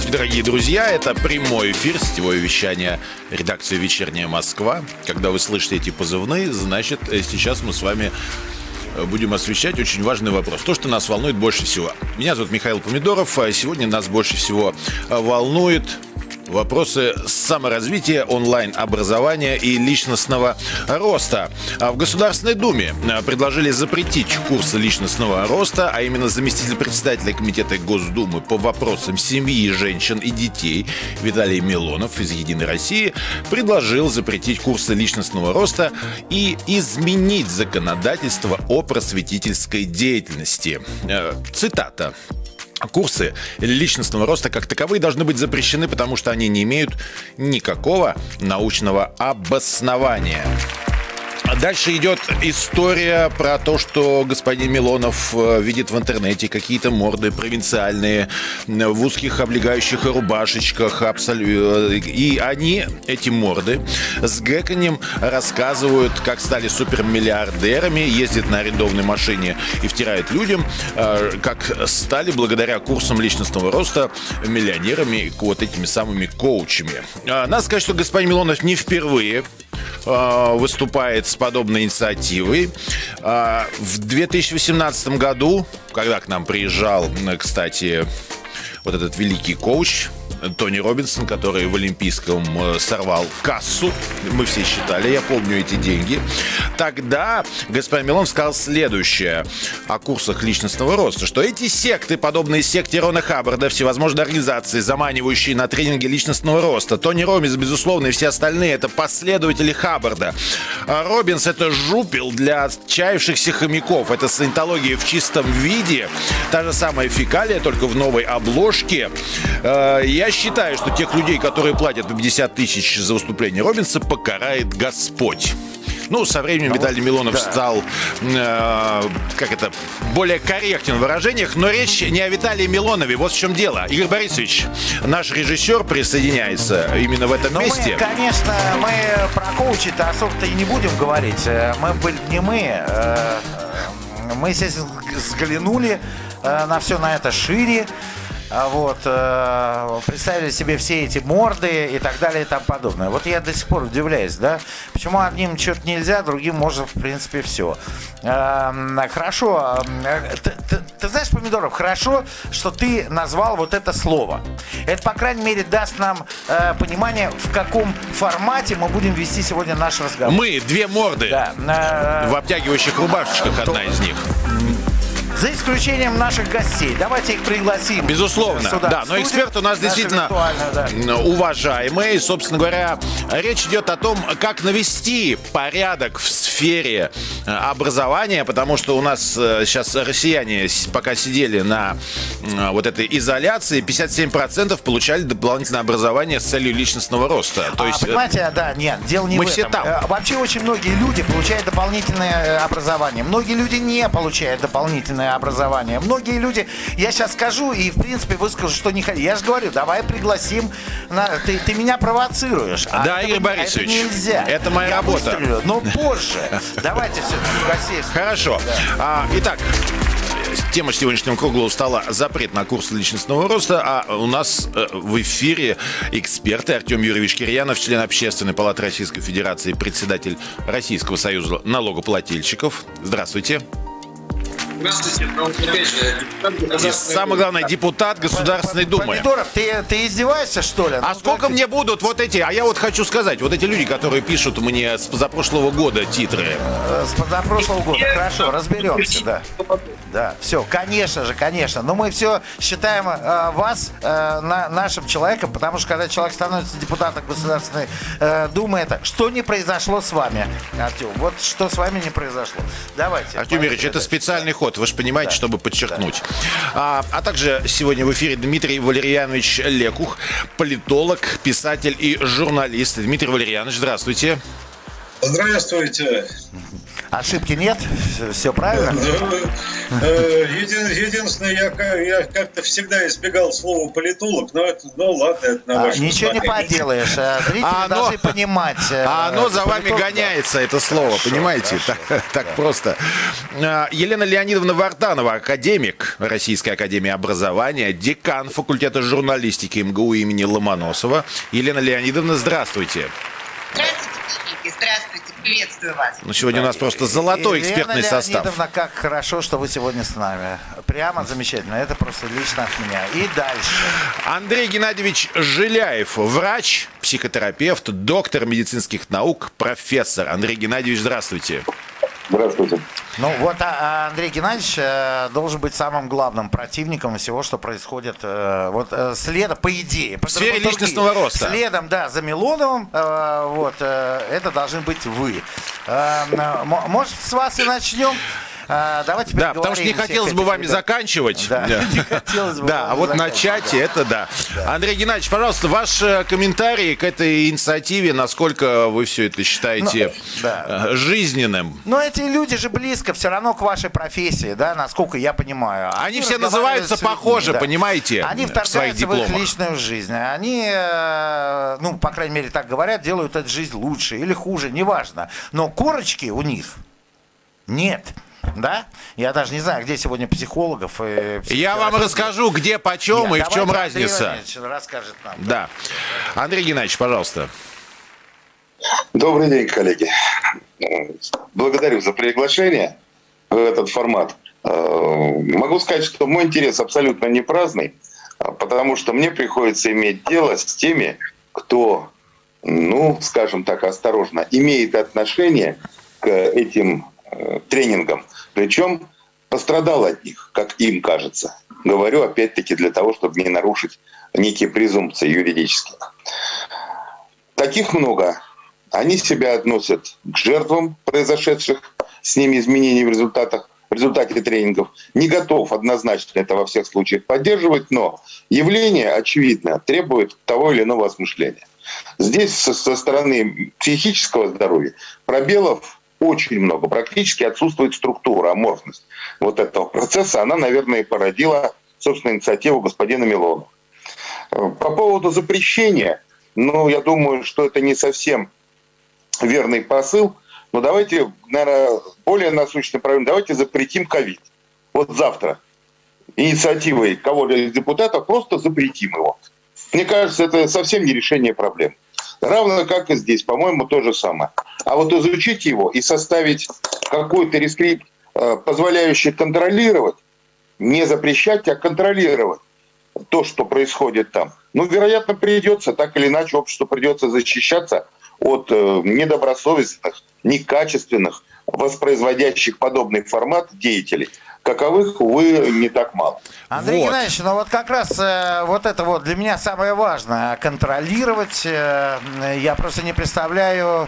Здравствуйте, дорогие друзья. Это прямой эфир, сетевое вещание редакции «Вечерняя Москва». Когда вы слышите эти позывные, значит, сейчас мы с вами будем освещать очень важный вопрос. То, что нас волнует больше всего. Меня зовут Михаил Помидоров. Сегодня нас больше всего волнует вопросы саморазвития, онлайн-образования и личностного роста. В Государственной Думе предложили запретить курсы личностного роста, а именно заместитель председателя Комитета Госдумы по вопросам семьи, женщин и детей Виталий Милонов из «Единой России» предложил запретить курсы личностного роста и изменить законодательство о просветительской деятельности. Цитата. Курсы личностного роста как таковые должны быть запрещены, потому что они не имеют никакого научного обоснования. Дальше идет история про то, что господин Милонов видит в интернете какие-то морды провинциальные в узких облегающих рубашечках. И они, эти морды, с гэканьем рассказывают, как стали супермиллиардерами, ездят на арендованной машине и втирают людям, как стали благодаря курсам личностного роста миллионерами, вот этими самыми коучами. Надо сказать, что господин Милонов не впервые выступает с подобной инициативой. В 2018 году, когда к нам приезжал, кстати, вот этот великий коуч Тони Робинсон, который в Олимпийском сорвал кассу, мы все считали, я помню эти деньги. Тогда господин Милонов сказал следующее о курсах личностного роста, что эти секты, подобные секте Рона Хаббарда, всевозможные организации, заманивающие на тренинги личностного роста, Тони Робинс, безусловно, и все остальные, это последователи Хаббарда. Робинс — это жупел для отчаявшихся хомяков, это саентология в чистом виде, та же самая фекалия, только в новой обложке. Я считаю, что тех людей, которые платят по 50 тысяч за выступление Робинса, покарает Господь. Ну, со временем Виталий Милонов стал, более корректен в выражениях, но речь не о Виталии Милонове, вот в чем дело. Игорь Борисович, наш режиссер, присоединяется именно в этом месте. Конечно, мы про коучей-то особо-то и не будем говорить. Мы были не мы. Мы, естественно, взглянули на все на это шире. Вот, представили себе все эти морды и так далее и тому подобное. Вот я до сих пор удивляюсь, да, почему одним что-то нельзя, другим можно, в принципе, все. Хорошо, ты знаешь, Помидоров, хорошо, что ты назвал вот это слово. Это, по крайней мере, даст нам понимание, в каком формате мы будем вести сегодня наш разговор. Мы две морды, да, в обтягивающих рубашечках, одна из них. За исключением наших гостей. Давайте их пригласим. Безусловно, сюда, да. Но эксперт у нас действительно уважаемый. Собственно говоря, речь идет о том, как навести порядок в сфере образования, потому что у нас сейчас россияне, пока сидели на вот этой изоляции, 57% получали дополнительное образование с целью личностного роста. То есть, понимаете, да, нет, дело не в этом. Мы все там. Вообще очень многие люди получают дополнительное образование. Многие люди не получают дополнительное образование. Многие люди, я сейчас скажу и, в принципе, выскажу, что не хотят. Я же говорю, давай пригласим. Ты меня провоцируешь. Да, Игорь Борисович, это нельзя. Это моя работа. Выстрелю, но позже. Давайте все-таки гостей. Хорошо. Да. Итак, тема сегодняшнего круглого стола — запрет на курсы личностного роста. А у нас в эфире эксперты: Артем Юрьевич Кирьянов, член Общественной палаты Российской Федерации, председатель Российского союза налогоплательщиков. Здравствуйте. Здравствуйте, и самое главное, депутат Государственной Думы. Помидоров, ты издеваешься, что ли? А сколько мне будут вот эти, а я вот хочу сказать, вот эти люди, которые пишут мне с позапрошлого года титры. С позапрошлого года, хорошо, разберемся, да. Да, все, конечно же, конечно. Но мы все считаем вас нашим человеком, потому что когда человек становится депутатом Государственной Думы, это что не произошло с вами, Артем? Вот что с вами не произошло. Давайте. Артем Юрьевич, это специальный ход, вы же понимаете, да, чтобы подчеркнуть. Да. А также сегодня в эфире Дмитрий Валерьянович Лекух, политолог, писатель и журналист. Дмитрий Валерьянович, здравствуйте. Здравствуйте. Ошибки нет? Все правильно? Единственное, я как-то всегда избегал слова политолог, но это, ну ладно, это на ваше ничего не поделаешь. Зрители должны понимать. Оно за вами гоняется, это слово, понимаете? Так просто. Елена Леонидовна Вартанова, академик Российской академии образования, декан факультета журналистики МГУ имени Ломоносова. Елена Леонидовна, здравствуйте. Здравствуйте, здравствуйте, приветствую вас. Ну, сегодня у нас просто золотой экспертный состав. Леонидовна, как хорошо, что вы сегодня с нами. Прямо замечательно. Это просто лично от меня. И дальше. Андрей Геннадьевич Жиляев, врач, психотерапевт, доктор медицинских наук, профессор. Андрей Геннадьевич, здравствуйте. Здравствуйте. Ну вот Андрей Геннадьевич должен быть самым главным противником всего, что происходит следом, по идее. В сфере личностного роста. Следом, да, за Милоновым, это должны быть вы. Может, с вас и начнем? Давайте потому что не хотелось бы вами заканчивать. Да, не хотелось бы. Да, а вот начать это да. Андрей Геннадьевич, пожалуйста, ваш комментарий к этой инициативе, насколько вы все это считаете жизненным? Но эти люди же близко все равно к вашей профессии, да, насколько я понимаю. Они все называются похоже, понимаете, они вторгаются в их личную жизнь. Они, по крайней мере, так говорят, делают эту жизнь лучше или хуже, неважно. Но корочки у них нет. Да? Я даже не знаю, где сегодня психологов. Я вам расскажу, где, почем и в чем разница. Андрей расскажет нам. Да. Андрей Геннадьевич, пожалуйста. Добрый день, коллеги. Благодарю за приглашение в этот формат. Могу сказать, что мой интерес абсолютно не праздный, потому что мне приходится иметь дело с теми, кто, скажем так, осторожно, имеет отношение к этим тренингам, причем пострадал от них, как им кажется. Говорю, опять-таки, для того, чтобы не нарушить некие презумпции юридические. Таких много. Они себя относят к жертвам произошедших с ними изменений в результате тренингов. Не готов однозначно это во всех случаях поддерживать, но явление, очевидно, требует того или иного осмысления. Здесь со стороны психического здоровья пробелов очень много. Практически отсутствует структура, аморфность вот этого процесса. Она, наверное, и породила, собственно, инициативу господина Милонова. По поводу запрещения, я думаю, что это не совсем верный посыл. Но давайте, наверное, более насущный проблем. Давайте запретим ковид. Вот завтра инициативой кого-то из депутатов просто запретим его. Мне кажется, это совсем не решение проблем. Равно как и здесь, по-моему, то же самое. А вот изучить его и составить какой-то рескрипт, позволяющий контролировать, не запрещать, а контролировать то, что происходит там. Вероятно, придется, так или иначе, обществу придется защищаться от недобросовестных, некачественных, воспроизводящих подобный формат деятелей. Каковых, увы, не так мало. Андрей Геннадьевич, как раз это для меня самое важное. Контролировать. Я просто не представляю.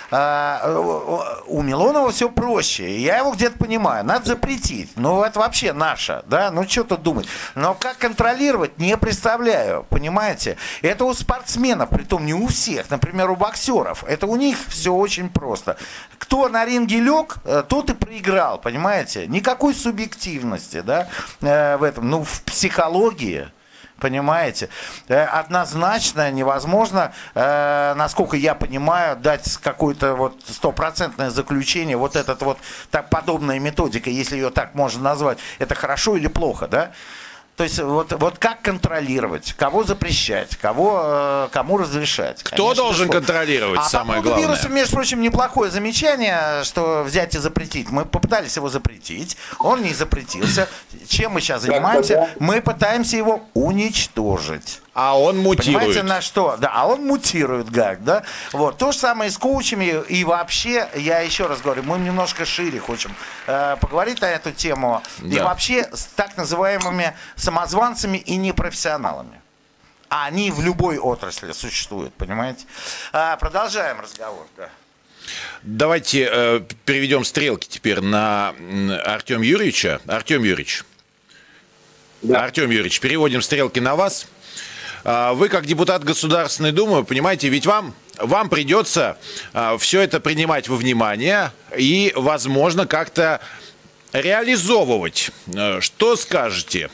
У Милонова все проще. Я его где-то понимаю. Надо запретить. Это вообще наше. Да? Что тут думать. Но как контролировать, не представляю. Понимаете? Это у спортсменов, притом не у всех. Например, у боксеров. Это у них все очень просто. Кто на ринге лег, тот и проиграл. Понимаете? Никакой субъективности, да, в этом. В психологии. Понимаете? Однозначно невозможно, насколько я понимаю, дать какое-то стопроцентное заключение, подобная методика, если ее так можно назвать, это хорошо или плохо, да? То есть как контролировать, кого запрещать, кому разрешать. Кто должен контролировать, самое главное? Вируса, между прочим, неплохое замечание, что взять и запретить. Мы попытались его запретить, он не запретился. Чем мы сейчас занимаемся? Мы пытаемся его уничтожить. А он мутирует. Понимаете, на что? Да, а он мутирует, гад, да? То же самое и с коучами. И вообще, я еще раз говорю, мы немножко шире хотим поговорить на эту тему. Да. И вообще с так называемыми самозванцами и непрофессионалами. А они в любой отрасли существуют, понимаете? Продолжаем разговор, да. Давайте переведем стрелки теперь на Артема Юрьевича. Артем Юрьевич. Да. Артем Юрьевич, переводим стрелки на вас. Вы, как депутат Государственной Думы, понимаете, ведь вам вам придется все это принимать во внимание и, возможно, как-то реализовывать. Что скажете?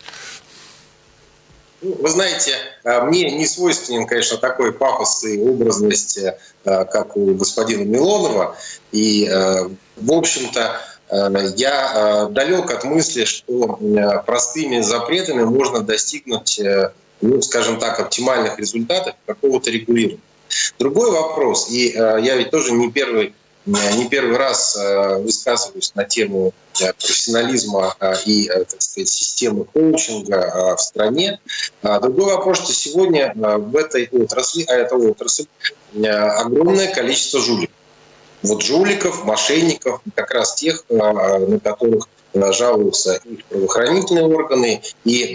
Вы знаете, мне не свойственен, конечно, такой пафос и образность, как у господина Милонова. И, в общем-то, я далек от мысли, что простыми запретами можно достигнуть, ну, скажем так, оптимальных результатов какого-то регулирования. Другой вопрос, и я ведь тоже не первый раз высказываюсь на тему профессионализма и, так сказать, системы коучинга в стране. Другой вопрос, что сегодня в этой отрасли, а это отрасль, огромное количество жуликов. Вот жуликов, мошенников, как раз тех, на которых жалуются и правоохранительные органы, и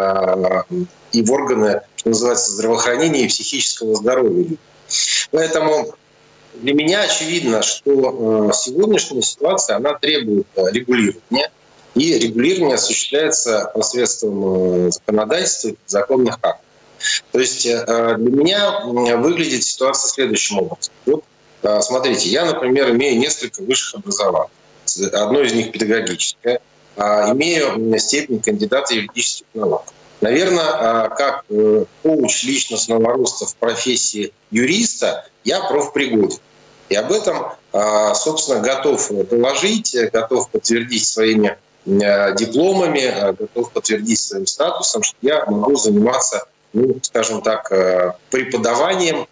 в органы, что называется, здравоохранения и психического здоровья. Поэтому для меня очевидно, что сегодняшняя ситуация, она требует регулирования, и регулирование осуществляется посредством законодательства и законных актов. То есть для меня выглядит ситуация следующим образом. Вот смотрите, я, например, имею несколько высших образований. Одно из них педагогическое. Имею степень кандидата юридических наук. Наверное, как коуч личностного роста в профессии юриста, я профпригоден. И об этом, собственно, готов доложить, готов подтвердить своими дипломами, готов подтвердить своим статусом, что я могу заниматься, ну, скажем так, преподаванием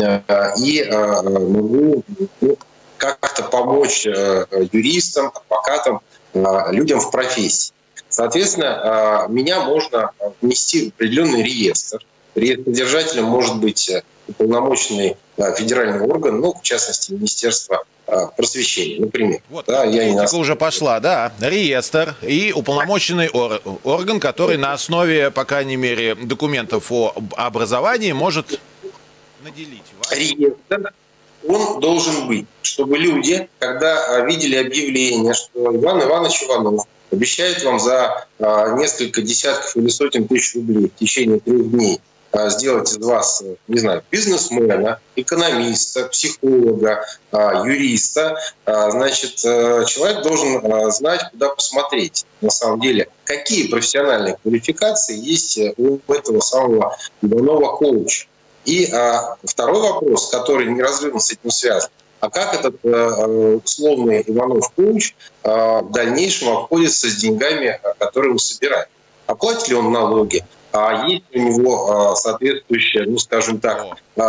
и могу как-то помочь юристам, адвокатам, людям в профессии. Соответственно, меня можно внести в определенный реестр. Реестродержателем может быть уполномоченный федеральный орган, ну, в частности, Министерство просвещения, например. Вот, да, уже пошла, да, реестр и уполномоченный орган, который на основе, по крайней мере, документов о образовании может наделить вас. Реестр, он должен быть, чтобы люди, когда видели объявление, что Иван Иванович Иванов обещает вам за несколько десятков или сотен тысяч рублей в течение 3 дней сделать из вас, не знаю, бизнесмена, экономиста, психолога, юриста, значит, человек должен знать, куда посмотреть. На самом деле, какие профессиональные квалификации есть у этого самого Иванова коуча. И второй вопрос, который неразрывно с этим связан. А как этот условный Иванов-коуч в дальнейшем обходится с деньгами, которые он собирает? Оплатит ли он налоги? А есть ли у него соответствующая, ну, скажем так,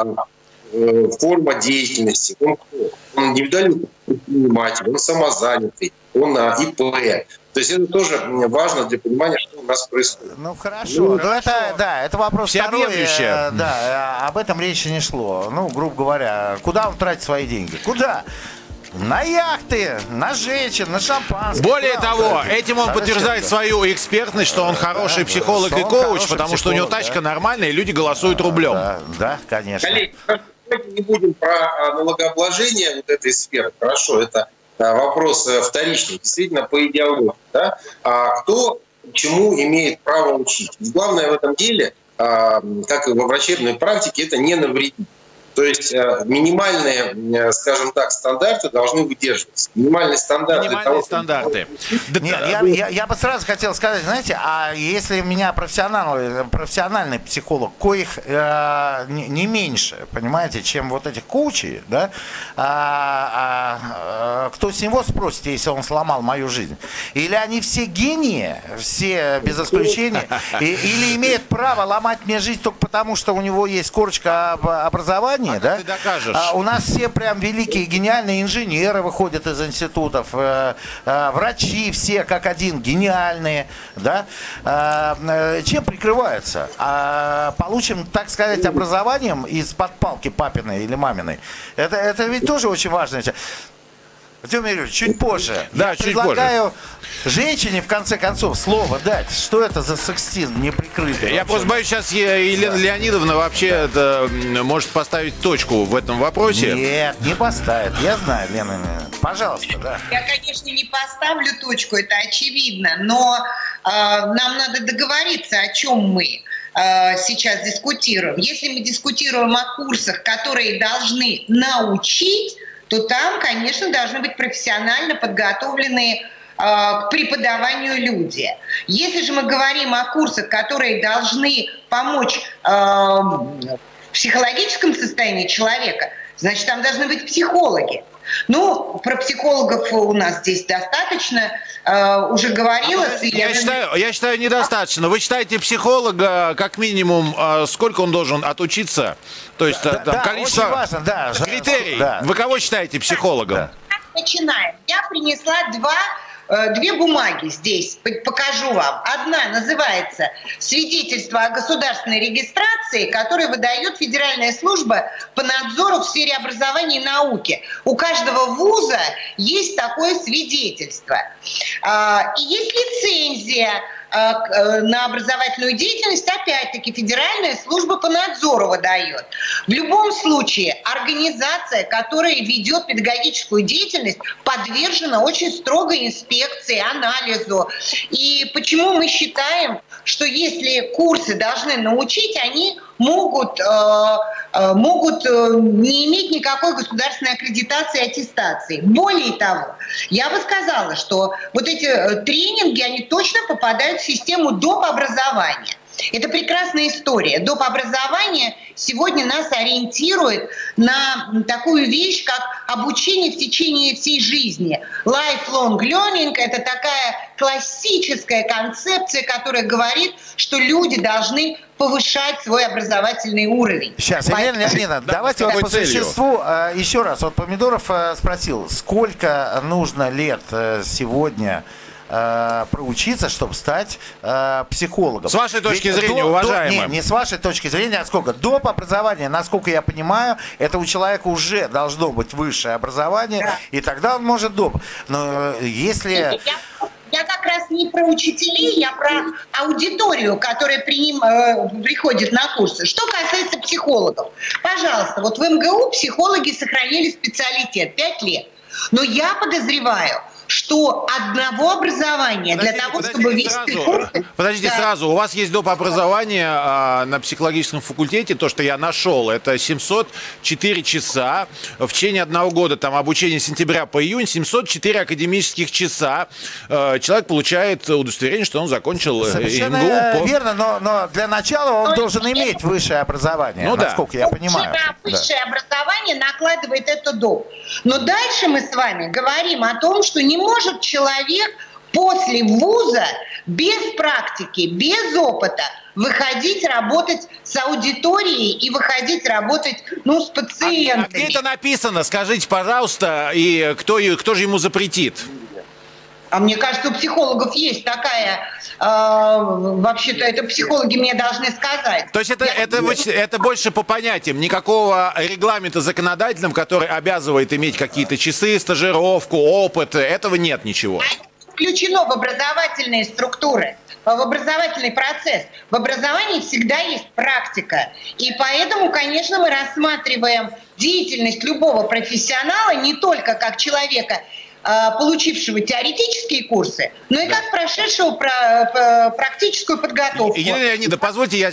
форма деятельности? Он индивидуальный предприниматель, он самозанятый, он ИП. То есть это тоже важно для понимания, что у нас происходит. Ну хорошо, это вопрос второй. Да, об этом речи не шло. Ну, грубо говоря, куда он тратит свои деньги? Куда? На яхты, на женщин, на шампанское. Более того, этим он подтверждает свою экспертность, что он хороший психолог и коуч, потому что у него тачка нормальная, и люди голосуют рублем. Да, конечно. Коллеги, давайте не будем про налогообложение вот этой сферы. Хорошо, это вопрос вторичный, действительно, по идеологии. Да? А кто чему имеет право учить? Ведь главное в этом деле, как и во врачебной практике, это не навредить. То есть минимальные, скажем так, стандарты должны выдерживаться. Минимальные стандарты. Минимальные стандарты. Нет, я бы сразу хотел сказать, знаете, а если у меня профессиональный психолог, коих не меньше, понимаете, чем вот этих коучей, да, кто с него спросит, если он сломал мою жизнь? Или они все гении, все без исключения, или имеют право ломать мне жизнь только потому, что у него есть корочка образования? Да? Ты докажешь. У нас все прям великие, гениальные инженеры выходят из институтов, врачи все как один гениальные, да? Чем прикрываются? Получим, так сказать, образованием из-под палки папиной или маминой. Это ведь тоже очень важно. Артемий Юрьевич, чуть позже. Да, я предлагаю женщине, в конце концов, слово дать. Что это за сексизм неприкрытый? Я просто боюсь, сейчас Елена Леонидовна вообще может поставить точку в этом вопросе. Нет, не поставит. Я знаю, Лена Леонидовна. Пожалуйста, да. Я, конечно, не поставлю точку, это очевидно, но нам надо договориться, о чем мы. сейчас дискутируем. Если мы дискутируем о курсах, которые должны научить, то там, конечно, должны быть профессионально подготовленные к преподаванию люди. Если же мы говорим о курсах, которые должны помочь в психологическом состоянии человека, значит, там должны быть психологи. Ну, про психологов у нас здесь достаточно, уже говорилось. Я считаю, недостаточно. Вы считаете психолога, как минимум, сколько он должен отучиться? То есть количество, очень важно, да, критерий. Да. Вы кого считаете психологом? Да. Начинаем. Я принесла две бумаги здесь, покажу вам. Одна называется «Свидетельство о государственной регистрации», которое выдает Федеральная служба по надзору в сфере образования и науки. У каждого вуза есть такое свидетельство. И есть лицензия на образовательную деятельность, опять-таки, Федеральная служба по надзору выдает. В любом случае, организация, которая ведет педагогическую деятельность, подвержена очень строгой инспекции, анализу. И почему мы считаем, что если курсы должны научить, они могут не иметь никакой государственной аккредитации и аттестации. Более того, я бы сказала, что вот эти тренинги, они точно попадают в систему доп. Образования. Это прекрасная история. Доп. Образование сегодня нас ориентирует на такую вещь, как обучение в течение всей жизни. Lifelong learning – это такая классическая концепция, которая говорит, что люди должны повышать свой образовательный уровень. Сейчас, Елена Леонидовна, давайте вот по существу еще раз. Вот Помидоров спросил, сколько нужно лет сегодня проучиться, чтобы стать психологом. С вашей точки зрения, уважаемый. Не с вашей точки зрения, а сколько? Доп. Образования, насколько я понимаю, это у человека уже должно быть высшее образование, да. И тогда он может доп. Но если... Я как раз не про учителей, я про аудиторию, которая приходит на курсы. Что касается психологов, пожалуйста, вот в МГУ психологи сохранили специалитет 5 лет. Но я подозреваю, что одного образования для того, чтобы вести курсы... Подождите, сразу. У вас есть доп. Образование на психологическом факультете, то, что я нашел, это 704 часа в течение 1 года, там обучение с сентября по июнь, 704 академических часа. Человек получает удостоверение, что он закончил МГУ. Верно, но для начала он должен иметь высшее образование, насколько я понимаю. Высшее образование накладывает это доп. Но дальше мы с вами говорим о том, что не может человек после вуза без практики, без опыта выходить работать с аудиторией и выходить работать, с пациентами. А где это написано? Скажите, пожалуйста, и кто же ему запретит? А мне кажется, у психологов есть такая, вообще-то это психологи мне должны сказать. То есть это больше по понятиям, никакого регламента законодательного, который обязывает иметь какие-то часы, стажировку, опыт, этого нет ничего. Это включено в образовательные структуры, в образовательный процесс. В образовании всегда есть практика. И поэтому, конечно, мы рассматриваем деятельность любого профессионала не только как человека, получившего теоретические курсы, но и как прошедшего практическую подготовку. Елена Леонидовна, позвольте, я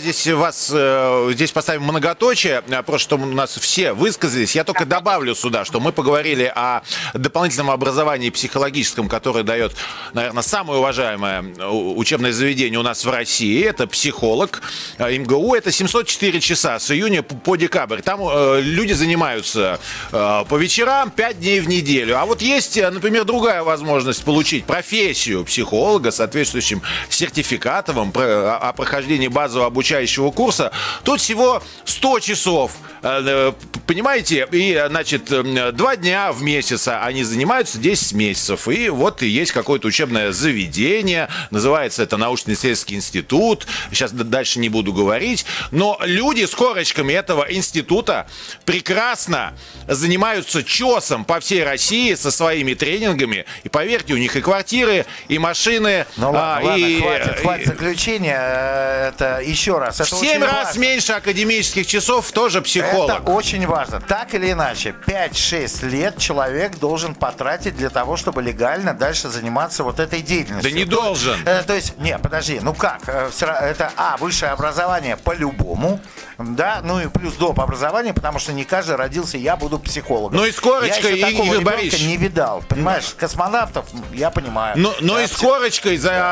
здесь поставим многоточие, просто чтобы у нас все высказались. Я только добавлю сюда, что мы поговорили о дополнительном образовании психологическом, которое дает, наверное, самое уважаемое учебное заведение у нас в России. Это психолог МГУ. Это 704 часа с июня по декабрь. Там люди занимаются по вечерам 5 дней в неделю. А вот есть, например, другая возможность получить профессию психолога с соответствующим сертификатом о прохождении базового обучающего курса. Тут всего 100 часов, понимаете? И, значит, 2 дня в месяц они занимаются 10 месяцев. И вот есть какое-то учебное заведение, называется это научно-исследовательский институт. Сейчас дальше не буду говорить. Но люди с корочками этого института прекрасно занимаются чесом по всей России со своими тренерами, тренингами. И поверьте, у них и квартиры, и машины. Ну ладно, хватит заключения. Это еще раз. Это в 7 раз меньше академических часов тоже психолог. Это очень важно. Так или иначе, 5-6 лет человек должен потратить для того, чтобы легально дальше заниматься вот этой деятельностью. Да не должен. То есть, не, подожди, ну как? Это, высшее образование по-любому, да, ну и плюс доп. Образование, потому что не каждый родился, я буду психологом. Ну и с корочкой, Игорь Борисович, не видал, понимаешь? Космонавтов, я понимаю. Но и с корочкой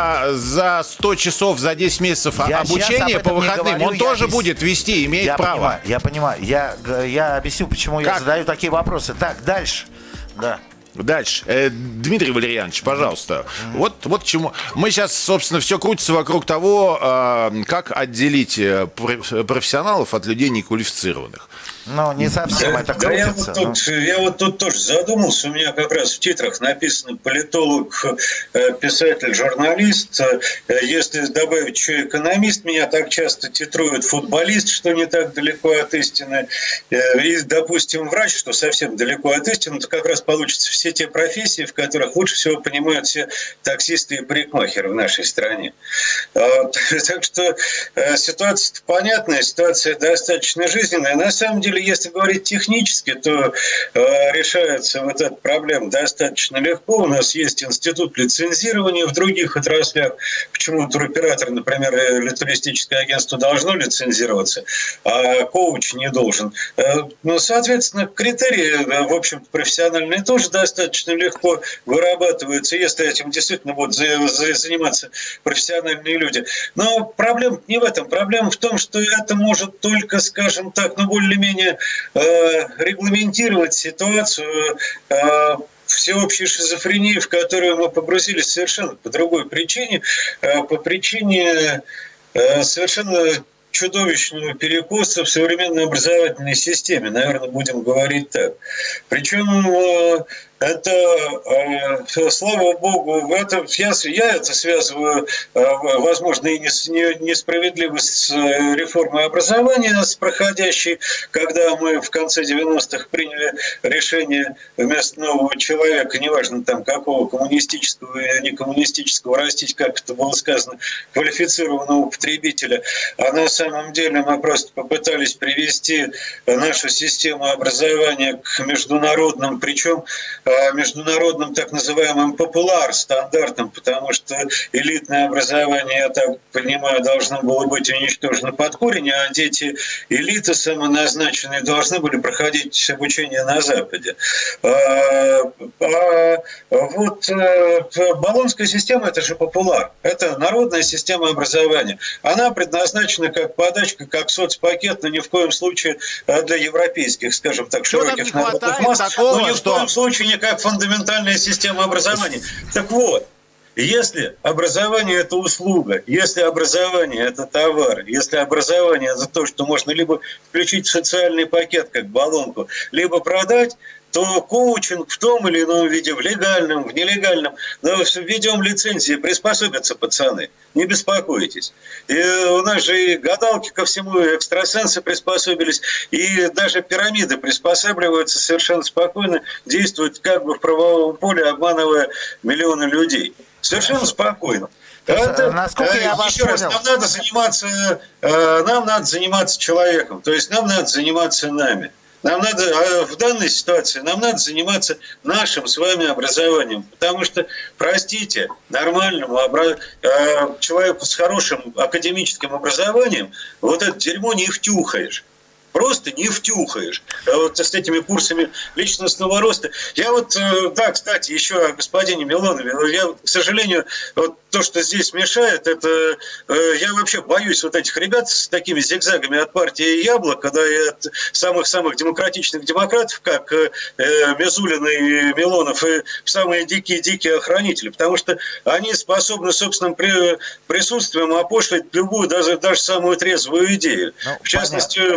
за 100 часов, за 10 месяцев обучения по выходным он тоже будет вести, имеет право. Я понимаю. Я объясню, почему я задаю такие вопросы. Так, дальше. Да. Дальше. Дмитрий Валерьянович, пожалуйста. Вот к чему. Мы сейчас, собственно, все крутится вокруг того, как отделить профессионалов от людей неквалифицированных. Ну, не совсем это крутится. Я вот тут тоже задумался. У меня как раз в титрах написано политолог, писатель, журналист. Если добавить еще экономист, меня так часто титруют футболист, что не так далеко от истины. И, допустим, врач, что совсем далеко от истины, то как раз получится все те профессии, в которых лучше всего понимают все таксисты и парикмахеры в нашей стране. Так что ситуация понятная, ситуация достаточно жизненная. На самом деле, если говорить технически, то решается вот эта проблема достаточно легко. У нас есть институт лицензирования в других отраслях. Почему туроператор, например, или туристическое агентство должно лицензироваться, а коуч не должен. Ну, соответственно, критерии, в общем-то, профессиональные тоже достаточно легко вырабатываются, если этим действительно будут заниматься профессиональные люди. Но проблема не в этом. Проблема в том, что это может только, скажем так, более-менее регламентировать ситуацию всеобщей шизофрении, в которую мы погрузились совершенно по другой причине, по причине совершенно чудовищного перекоса в современной образовательной системе, наверное, будем говорить так. Причем это, слава богу, я это связываю, возможно, и несправедливо с реформой образования, с проходящей, когда мы в конце 90-х приняли решение вместо нового человека, неважно там какого, коммунистического или некоммунистического, растить, как это было сказано, квалифицированного потребителя. А на самом деле мы просто попытались привести нашу систему образования к международным, причем международным так называемым популяр-стандартам, потому что элитное образование, я так понимаю, должно было быть уничтожено под корень, а дети элиты самоназначенные должны были проходить обучение на Западе. Вот Болонская система – это же популяр, это народная система образования. Она предназначена как подачка, как соцпакет, но ни в коем случае для европейских, скажем так, широких народных масс, но ни в коем случае не как фундаментальная система образования. Так вот, если образование – это услуга, если образование – это товар, если образование – это то, что можно либо включить в социальный пакет, как баллонку, либо продать, то коучинг в том или ином виде, в легальном, в нелегальном, но введем лицензии, приспособятся пацаны, не беспокойтесь. И у нас же и гадалки ко всему, и экстрасенсы приспособились, и даже пирамиды приспосабливаются совершенно спокойно, действуют как бы в правовом поле, обманывая миллионы людей. Совершенно спокойно. Насколько я вас понял? Нам надо заниматься человеком, то есть нам надо заниматься нами. Нам надо, в данной ситуации нам надо заниматься нашим с вами образованием, потому что, простите, нормальному человеку с хорошим академическим образованием вот это дерьмо не втюхаешь. Просто не втюхаешь. Вот с этими курсами личностного роста. Я вот, да, кстати, еще о господине Милонове. Я, к сожалению, вот то, что здесь мешает, это я вообще боюсь вот этих ребят с такими зигзагами от партии «Яблоко», да, и от самых-самых демократичных демократов, как Мизулин и Милонов, и самые дикие охранители, потому что они способны собственным присутствием опошлить любую, даже самую трезвую идею. В частности, вот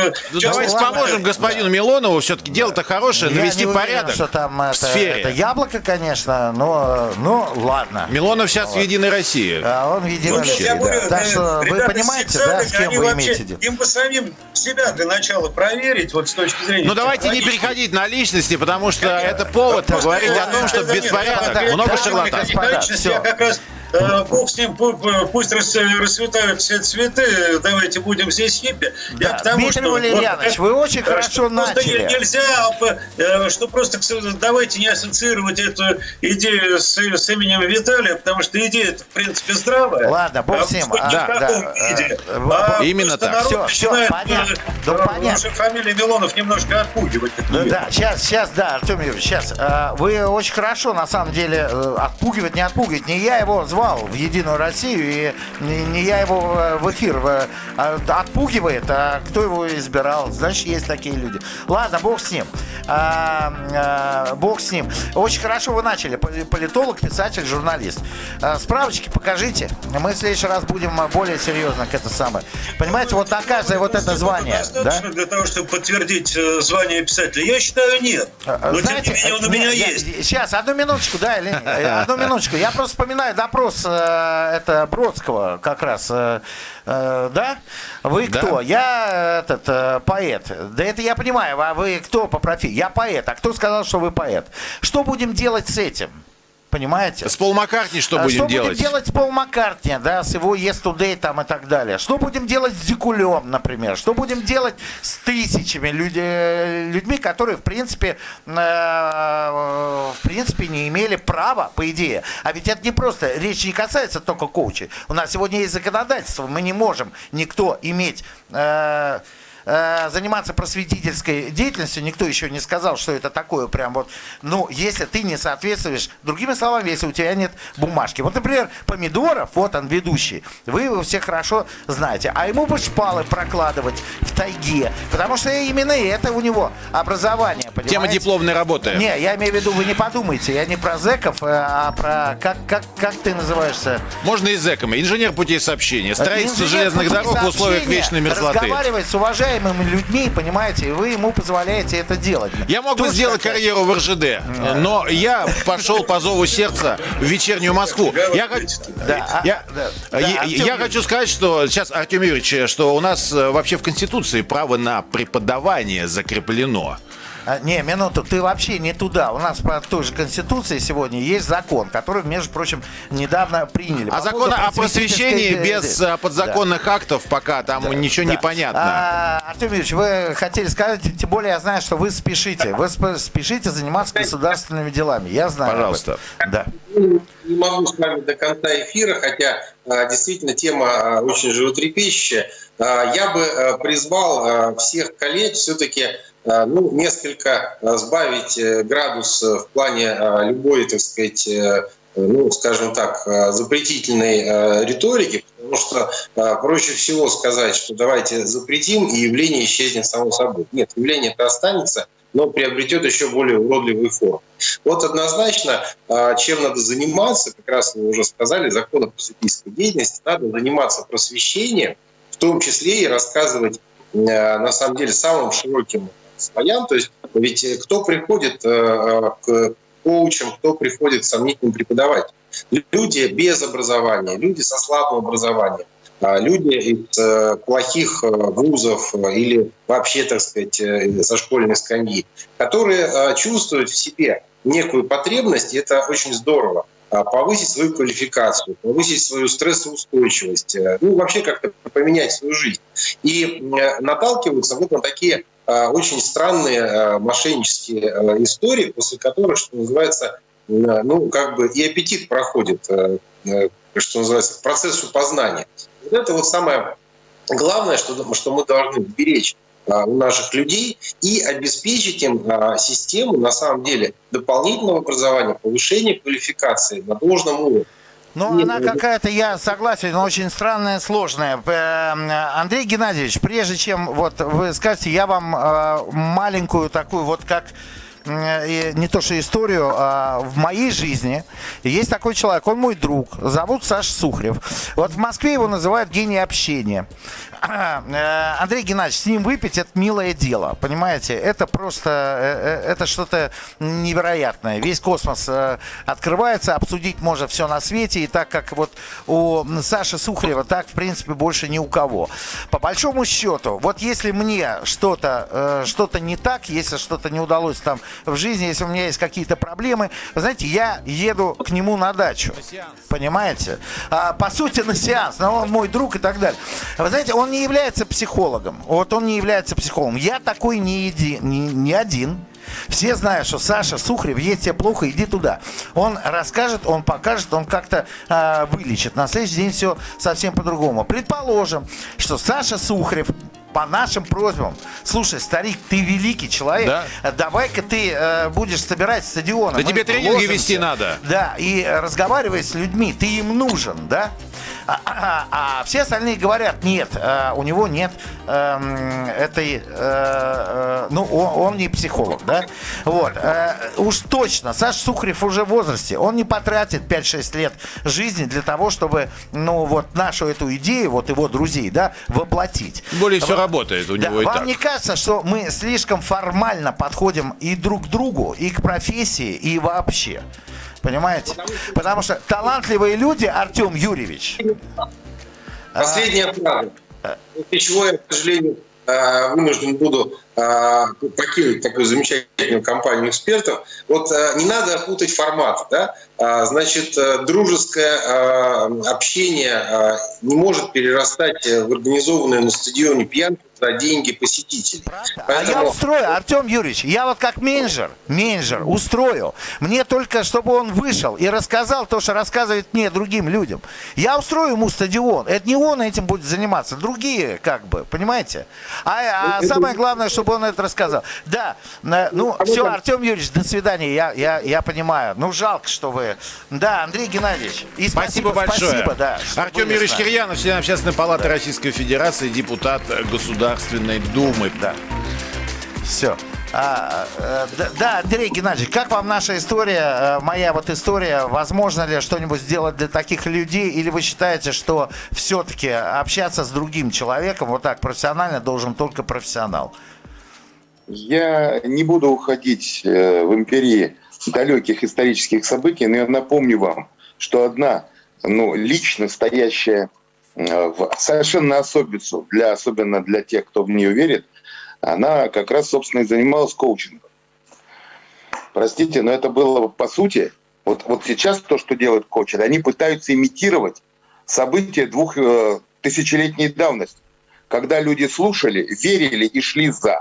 Давайте поможем господину Милонову. Все-таки дело-то хорошее, навести порядок что там в сфере. это яблоко, конечно, но ладно. Милонов сейчас в «Единой России». Он в «Единой России», да. Так что вы понимаете, да, с кем вы имеете дело? Им бы самим себя для начала проверить, вот с точки зрения... Ну давайте не переходить на личности, потому что это повод поговорить о том, что беспорядок, много шарлатанов. Я как раз... Бог с ним, пусть расцветают все цветы, давайте будем здесь хиппи. Да. Я к тому, Дмитрий Валерьянович, вы очень хорошо начали. Нельзя, что просто давайте не ассоциировать эту идею с именем Виталия, потому что идея, в принципе, здравая. Ладно, бог с ним. Именно так. Все, понятно. Ваша фамилия Милонов немножко отпугивает. Да, сейчас, да, Артем Юрьевич, сейчас. Вы очень хорошо, на самом деле, отпугивать, не отпугивать. Не я его звал в «Единую Россию», и не я его в эфир отпугивает, а кто его избирал, значит, есть такие люди. Ладно, бог с ним. Бог с ним. Очень хорошо вы начали. Политолог, писатель, журналист. Справочки покажите. Мы в следующий раз будем более серьезно к это самое. Понимаете, вот на каждое вот это звание. Да? Для того, чтобы подтвердить звание писателя? Я считаю, нет. Но знаете, тем не менее он у меня есть. Сейчас, одну минуточку, да, или нет? Одну минуточку. Я просто вспоминаю допрос это Бродского как раз. Да? Вы кто? Да. Я поэт. Да это я понимаю. А вы кто по профессии? Я поэт. А кто сказал, что вы поэт? Что будем делать с этим? Понимаете? С Пол Маккартни что будем делать? Что будем делать с Пол Маккартни, да, с его Yes Today там и так далее? Что будем делать с Зикулем, например? Что будем делать с тысячами людьми, которые, в принципе, не имели права, по идее. А ведь это не просто, речь не касается только коучей. У нас сегодня есть законодательство, мы не можем никто иметь... заниматься просветительской деятельностью, никто еще не сказал, что это такое прям вот, ну, если ты не соответствуешь, другими словами, если у тебя нет бумажки. Вот, например, Помидоров, вот он, ведущий, вы его все хорошо знаете, а ему бы шпалы прокладывать в тайге, потому что именно это у него образование, понимаете? Тема дипломной работы. Не, я имею в виду, вы не подумайте, я не про зэков, а про, как ты называешься? Можно и зэками, инженер путей сообщения, строительство железных дорог в условиях вечной мерзлоты. Разговаривать с уважаемыми людьми, понимаете, и вы ему позволяете это делать. Я мог бы сделать карьеру в РЖД, но я пошел по зову сердца в вечернюю Москву. Я хочу сказать, что сейчас, Артем Юрьевич, что у нас вообще в Конституции право на преподавание закреплено. Не, минуту, ты вообще не туда. У нас по той же Конституции сегодня есть закон, который, между прочим, недавно приняли. А закон о просвещении без подзаконных актов пока там ничего не понятно. Артем Юрьевич, вы хотели сказать, тем более я знаю, что вы спешите. Вы спешите заниматься государственными делами. Я знаю. Пожалуйста. Да. Не могу с вами до конца эфира, хотя действительно тема очень животрепещущая. Я бы призвал всех коллег все-таки несколько сбавить градус в плане любой, так сказать, скажем так, запретительной риторики, потому что проще всего сказать, что давайте запретим, и явление исчезнет само собой. Нет, явление это останется, но приобретет еще более уродливую форму. Вот однозначно, чем надо заниматься, как раз вы уже сказали, закон о просветительской деятельности, надо заниматься просвещением, в том числе и рассказывать, на самом деле, самым широким слоям. То есть ведь кто приходит к коучам, кто приходит к сомнительным преподавателям? Люди без образования, люди со слабым образованием, люди из плохих вузов или вообще, так сказать, со школьной скамьи, которые чувствуют в себе некую потребность, и это очень здорово, повысить свою квалификацию, повысить свою стрессоустойчивость, вообще как-то поменять свою жизнь. И наталкиваются вот на такие очень странные мошеннические истории, после которых, что называется, и аппетит проходит, что называется, к процессу познания. Вот это вот самое главное, что мы должны беречь у наших людей и обеспечить им систему, на самом деле, дополнительного образования, повышения квалификации на должном уровне. Ну, она какая-то, я согласен, очень странная, сложная. Андрей Геннадьевич, прежде чем вот вы скажете, я вам маленькую такую вот как не то что историю, а в моей жизни есть такой человек, он мой друг, зовут Саша Сухарев. Вот в Москве его называют гений общения. Андрей Геннадьевич, с ним выпить — это милое дело, понимаете? Это просто, это что-то невероятное. Весь космос открывается, обсудить можно все на свете, и так как вот у Саши Сухарева, так, в принципе, больше ни у кого. По большому счету, вот если мне что-то не так, если что-то не удалось там в жизни, если у меня есть какие-то проблемы, вы знаете, я еду к нему на дачу, понимаете? По сути, на сеанс, но он мой друг и так далее. Вы знаете, он не является психологом. Вот он не является психологом. Я такой не один. Все знают, что Саша Сухарев, если тебе плохо, иди туда. Он расскажет, он покажет, он как-то вылечит. На следующий день все совсем по-другому. Предположим, что Саша Сухарев по нашим просьбам: слушай, старик, ты великий человек, да? Давай-ка ты будешь собирать стадионы. Да тебе тренинги вести надо. Да, и разговаривай с людьми, ты им нужен, да? А все остальные говорят: нет, у него нет этой, он не психолог, да? Вот, уж точно, Саша Сухарев уже в возрасте, он не потратит 5-6 лет жизни для того, чтобы, нашу эту идею, вот его друзей, да, воплотить. Более все работает у него и так. Вам не кажется, что мы слишком формально подходим и друг к другу, и к профессии, и вообще? Понимаете? Потому что талантливые люди, Артем Юрьевич. Последняя фраза. После чего я, к сожалению, вынужден буду покинуть такую замечательную компанию экспертов. Вот не надо путать формат, да? Значит, дружеское общение не может перерастать в организованную на стадионе пьянку за деньги посетителей. Поэтому... А я устрою, Артем Юрьевич, я вот как менеджер устрою. Мне только, чтобы он вышел и рассказал то, что рассказывает мне, другим людям. Я устрою ему стадион. Это не он этим будет заниматься, другие понимаете? А самое главное, чтобы он это рассказал. Да, все, Артем Юрьевич, до свидания, я понимаю. Жалко, что вы... Да, Андрей Геннадьевич. И спасибо большое. Спасибо, да, Артем Юрьевич Кирьянов, член Общественной палаты Российской Федерации, депутат Государственной Думы. Да. Все. Да, Андрей Геннадьевич, как вам наша история, моя вот история? Возможно ли что-нибудь сделать для таких людей? Или вы считаете, что все-таки общаться с другим человеком вот так профессионально должен только профессионал? Я не буду уходить в империи далеких исторических событий, но я напомню вам, что одна лично стоящая в совершенно особицу, особенно для тех, кто в нее верит, она как раз, собственно, и занималась коучингом. Простите, но это было, по сути, вот сейчас то, что делают коучи, они пытаются имитировать события 2000-летней давности, когда люди слушали, верили и шли за.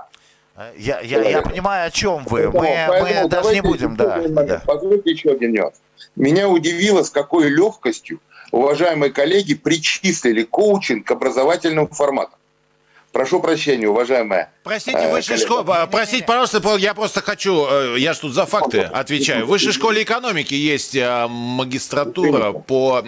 Я понимаю, о чем вы. Мы даже не будем, да. Позвольте еще один нюанс. Меня удивило, с какой легкостью уважаемые коллеги причислили коучинг к образовательным форматам. Прошу прощения, уважаемая. Простите, высшая школа. Простите, пожалуйста, я просто хочу, я же тут за факты отвечаю. В высшей школе экономики есть магистратура по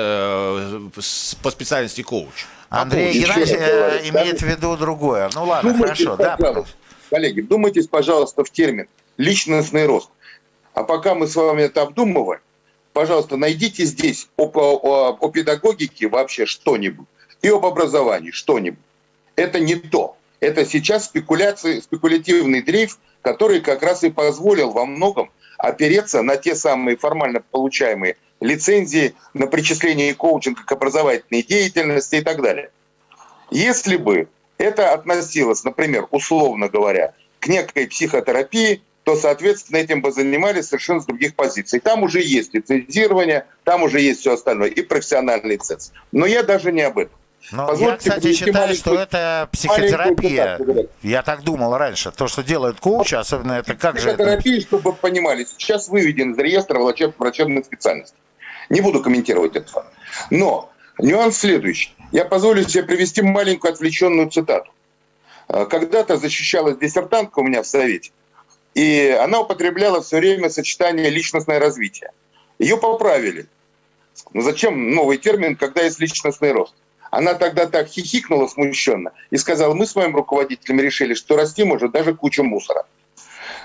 специальности коуч. Андрей Геннадьевич имеет в виду другое. Ну ладно, хорошо. Да, коллеги, вдумайтесь, пожалуйста, в термин личностный рост. А пока мы с вами это обдумываем, пожалуйста, найдите здесь о педагогике вообще что-нибудь и об образовании что-нибудь. Это не то. Это сейчас спекулятивный дрейф, который как раз и позволил во многом опереться на те самые формально получаемые лицензии на причисление коучинга к образовательной деятельности и так далее. Если бы это относилось, например, условно говоря, к некой психотерапии, то, соответственно, этим бы занимались совершенно с других позиций. Там уже есть лицензирование, там уже есть все остальное, и профессиональный ценз. Но я даже не об этом. Я, кстати, считаю, что это психотерапия. Я так думал раньше. То, что делают коучи, особенно это как же... Психотерапия, чтобы вы понимали, сейчас выведен из реестра врачебных специальностей. Не буду комментировать это факт. Но нюанс следующий. Я позволю себе привести маленькую отвлеченную цитату. Когда-то защищалась диссертантка у меня в Совете, и она употребляла все время сочетание «личностное развитие». Ее поправили. Зачем новый термин, когда есть личностный рост? Она тогда так хихикнула смущенно и сказала: мы с моим руководителем решили, что расти может даже куча мусора.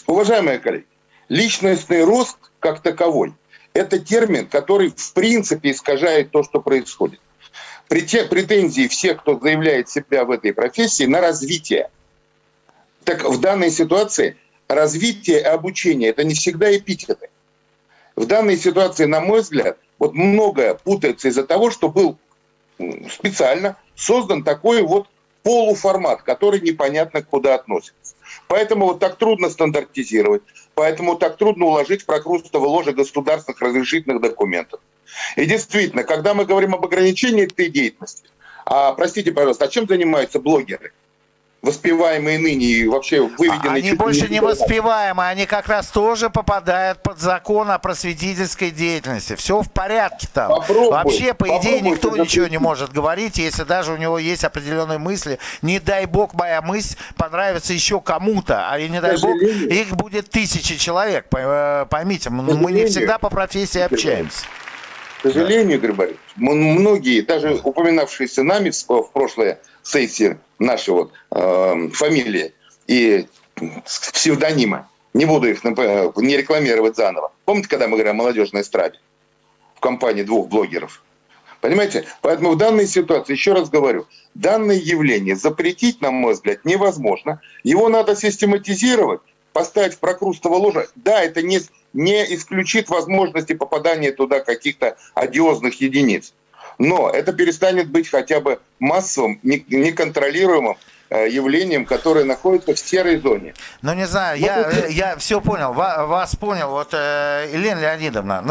Уважаемые коллеги, личностный рост как таковой – это термин, который в принципе искажает то, что происходит. Претензии всех, кто заявляет себя в этой профессии, на развитие. Так в данной ситуации развитие и обучение – это не всегда эпитеты. В данной ситуации, на мой взгляд, вот многое путается из-за того, что был специально создан такой вот полуформат, который непонятно куда относится. Поэтому вот так трудно стандартизировать, поэтому так трудно уложить в прокрустово ложе государственных разрешительных документов. И действительно, когда мы говорим об ограничении этой деятельности, простите, пожалуйста, а чем занимаются блогеры? Воспеваемые ныне и вообще выведенные... Они больше не воспеваемые, они как раз тоже попадают под закон о просветительской деятельности. Все в порядке там. Вообще, по идее, никто ничего не может говорить, если даже у него есть определенные мысли. Не дай бог моя мысль понравится еще кому-то, а не дай бог их будет 1000 человек. Поймите, мы не всегда по профессии общаемся. К сожалению, Игорь Борисович, многие, даже упоминавшиеся нами в прошлой сессии наши фамилии и псевдонимы, не буду их не рекламировать заново. Помните, когда мы говорим о молодежной эстраде в компании 2 блогеров? Понимаете? Поэтому в данной ситуации, еще раз говорю, данное явление запретить, на мой взгляд, невозможно. Его надо систематизировать, поставить в прокрустово ложе. Да, это не исключит возможности попадания туда каких-то одиозных единиц. Но это перестанет быть хотя бы массовым, неконтролируемым явлением, которое находится в серой зоне. Ну, не знаю, я все понял, вас понял. Вот, Елена Леонидовна,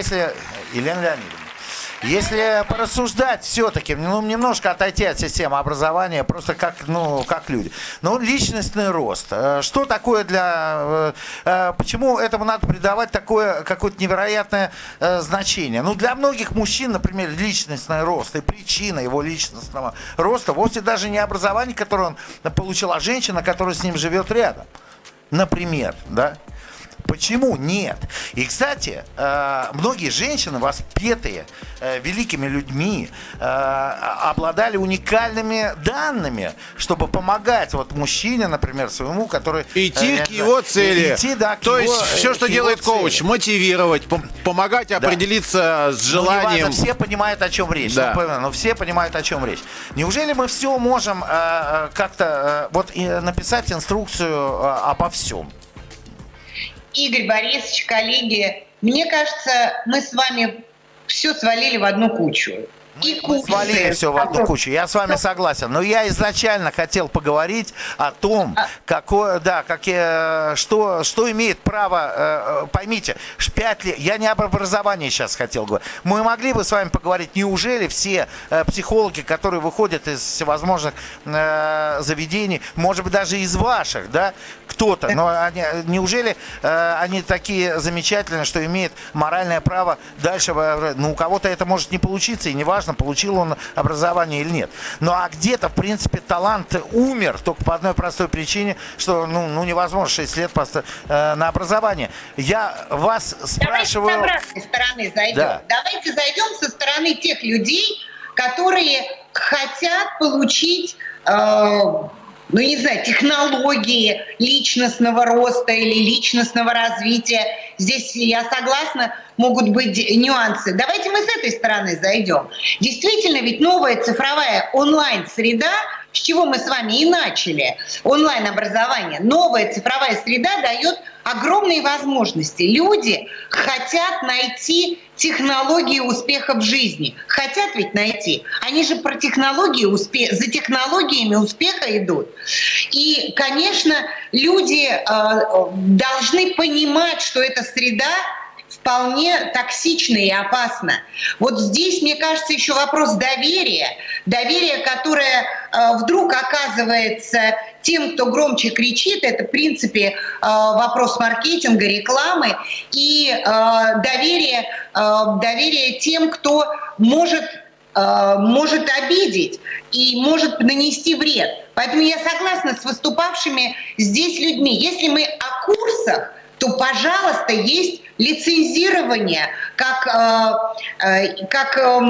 если порассуждать все-таки, немножко отойти от системы образования, просто как люди. Личностный рост. Что такое почему этому надо придавать такое какое-то невероятное значение? Для многих мужчин, например, личностный рост и причина его личностного роста вовсе даже не образование, которое он получил, а женщина, которая с ним живет рядом. Например, да? Почему нет? И, кстати, многие женщины, воспетые великими людьми, обладали уникальными данными, чтобы помогать мужчине, например, своему, который... Идти к его цели. То есть все, что делает коуч, мотивировать, помогать определиться с желанием. Все понимают, о чем речь. Да. Все понимают, о чем речь. Неужели мы все можем как-то написать инструкцию обо всем? Игорь Борисович, коллеги, мне кажется, мы с вами все свалили в одну кучу. Мы свалили все в одну кучу, я с вами согласен. Но я изначально хотел поговорить о том, что имеет право, поймите, 5 лет, я не об образовании сейчас хотел говорить. Мы могли бы с вами поговорить, неужели все психологи, которые выходят из всевозможных заведений, может быть, даже из ваших, да, кто-то, но неужели они такие замечательные, что имеют моральное право дальше, у кого-то это может не получиться, и неважно, получил он образование или нет. А где-то, в принципе, талант умер только по одной простой причине, что невозможно 6 лет на образование. Я вас спрашиваю... Давайте с обратной стороны зайдем. Да. Давайте зайдем со стороны тех людей, которые хотят получить... технологии личностного роста или личностного развития. Здесь, я согласна, могут быть нюансы. Давайте мы с этой стороны зайдем. Действительно, ведь новая цифровая онлайн-среда, с чего мы с вами и начали, онлайн-образование, новая цифровая среда дает огромные возможности. Люди хотят найти технологии успеха в жизни. Хотят ведь найти. Они же про технологии за технологиями успеха идут. И, конечно, люди должны понимать, что эта среда вполне токсично и опасно. Вот здесь, мне кажется, еще вопрос доверия. Доверие, которое вдруг оказывается тем, кто громче кричит, это, в принципе, вопрос маркетинга, рекламы, и доверие тем, кто может обидеть и может нанести вред. Поэтому я согласна с выступавшими здесь людьми. Если мы о курсах, то, пожалуйста, есть лицензирование как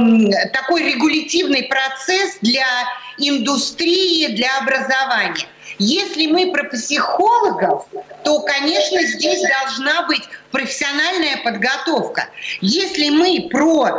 такой регулятивный процесс для индустрии, для образования. Если мы про психологов, то, конечно, здесь должна быть профессиональная подготовка. Если мы про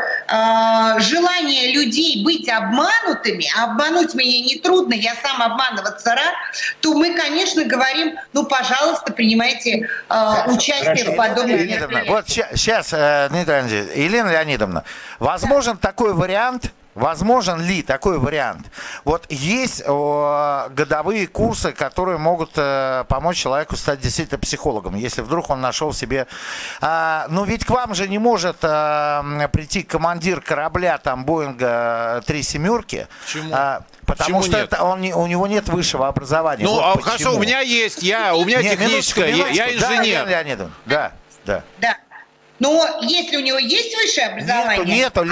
желание людей быть обманутыми, а обмануть меня нетрудно, я сам обманываться рад, то мы, конечно, говорим, ну, пожалуйста, принимайте участие в подобных мероприятиях. Вот сейчас, Дмитрий Андреевич, Елена Леонидовна, возможен такой вариант? Возможен ли такой вариант? Вот есть годовые курсы, которые могут помочь человеку стать действительно психологом, если вдруг он нашел себе... Но ведь к вам же не может прийти командир корабля там Боинга 3 семерки. Почему? Потому что это у него нет высшего образования. Ну, вот хорошо, у меня есть, у меня техническое, я инженер. Да, Леонидовна, да. Да. Но если у него есть высшее образование... Нету,